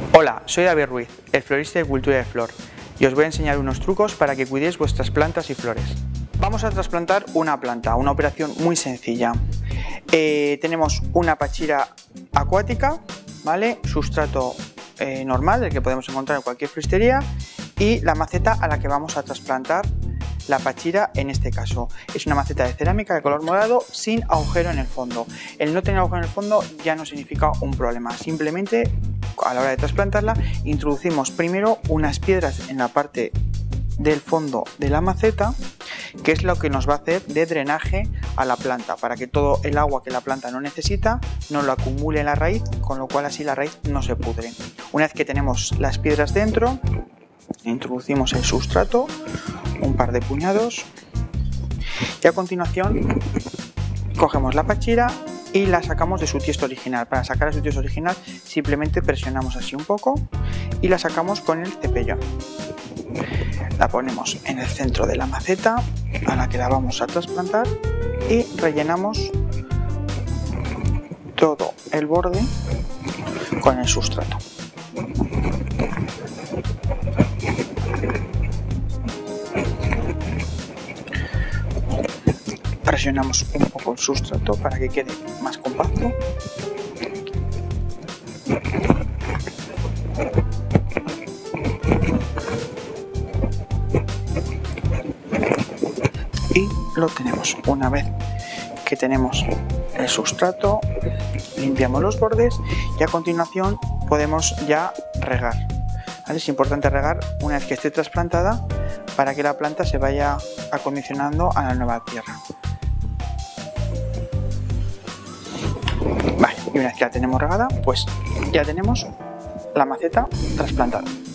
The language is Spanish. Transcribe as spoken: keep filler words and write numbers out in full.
Hola, soy David Ruiz, el florista de Cultura de Flor, y os voy a enseñar unos trucos para que cuidéis vuestras plantas y flores. Vamos a trasplantar una planta, una operación muy sencilla. Eh, tenemos una pachira acuática, ¿vale? Sustrato eh, normal, el que podemos encontrar en cualquier floristería, y la maceta a la que vamos a trasplantar la pachira. En este caso es una maceta de cerámica de color morado sin agujero en el fondo. El no tener agujero en el fondo ya no significa un problema, simplemente a la hora de trasplantarla introducimos primero unas piedras en la parte del fondo de la maceta, que es lo que nos va a hacer de drenaje a la planta, para que todo el agua que la planta no necesita no lo acumule en la raíz, con lo cual así la raíz no se pudre. Una vez que tenemos las piedras dentro, introducimos el sustrato, un par de puñados, y a continuación cogemos la pachira y la sacamos de su tiesto original. Para sacar de su tiesto original simplemente presionamos así un poco y la sacamos con el cepillo. La ponemos en el centro de la maceta a la que la vamos a trasplantar y rellenamos todo el borde con el sustrato. Presionamos un poco el sustrato para que quede más compacto. Y lo tenemos. Una vez que tenemos el sustrato, limpiamos los bordes y a continuación podemos ya regar. ¿Vale? Es importante regar una vez que esté trasplantada para que la planta se vaya acondicionando a la nueva tierra. Vale, y una vez que la tenemos regada, pues ya tenemos la maceta trasplantada.